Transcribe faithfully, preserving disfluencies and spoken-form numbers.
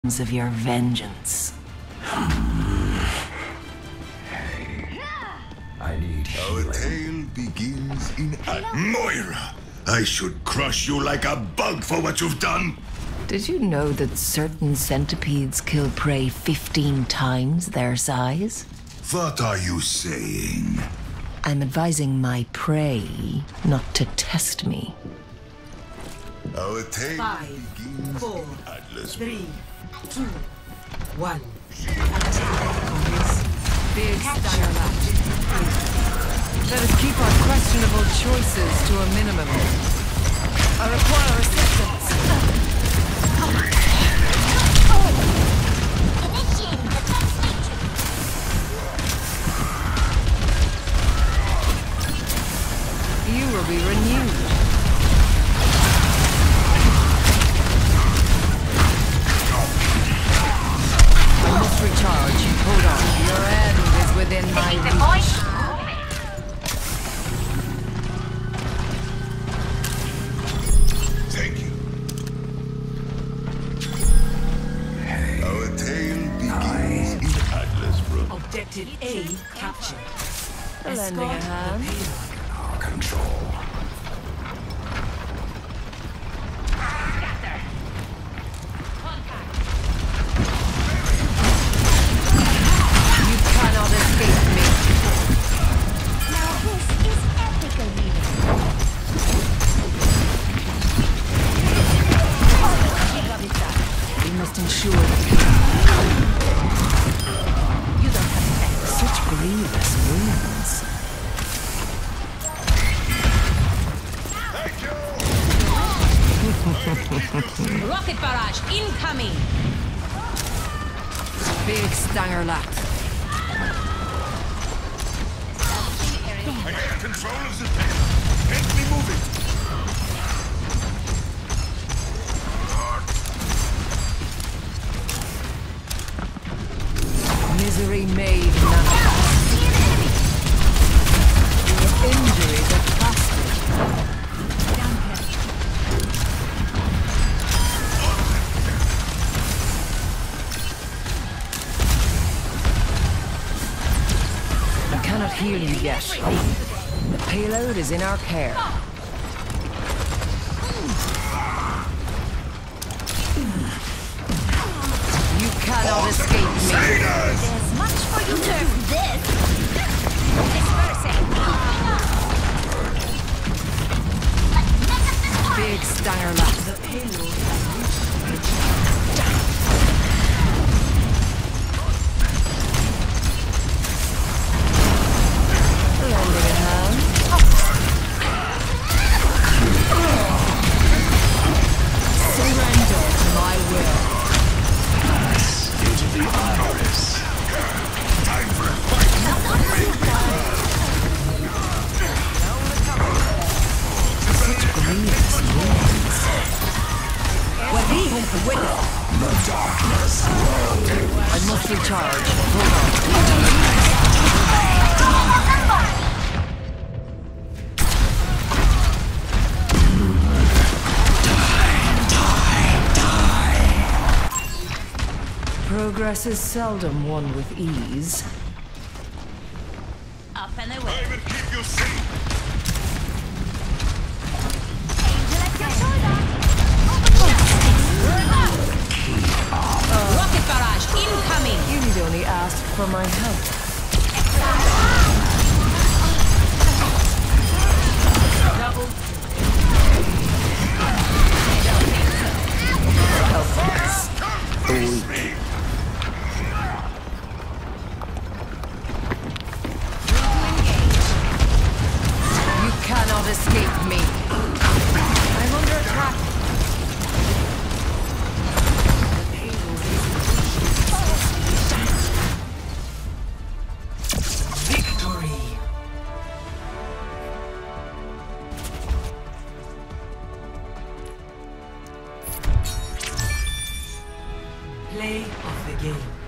of your vengeance. Hey, I need Our healing. tale begins in Ad- Moira! I should crush you like a bug for what you've done! Did you know that certain centipedes kill prey fifteen times their size? What are you saying? I'm advising my prey not to test me. Our tale Five, begins four, in Atlas. Three, two, one. Attack. Big stunner left. Let us keep our questionable choices to a minimum. I require assistance. Initiating defense matrix. You will be renewed. I must recharge. Hold on. Your end is within my Taking the reach. point. Thank you. Our tale begins in Atlas, bro. Objective A captured. Lending a Escort the hand. payload. Control. You cannot escape me. Now this is ethical reading. We must ensure that You don't have such grievous wounds. Rocket barrage incoming! Big stanger left. I got control of the thing. Make me move it. Misery made manifest. Your injuries are plastic. I cannot heal you yet. The payload is in our care. You cannot escape me. There's much for you to do this. Dispersing. Big stanger left. The payload has reached Lending a hand. Surrender to my will. Into the iris. Time for a fight. Such grievous wounds. The darkness. I must recharge. Hold on. Progress is seldom won with ease. Up and away. I will keep you safe. Angel at your shoulder. Rocket barrage incoming! You need only ask for my help. You cannot escape me. I'm under attack. victory. Play of the game.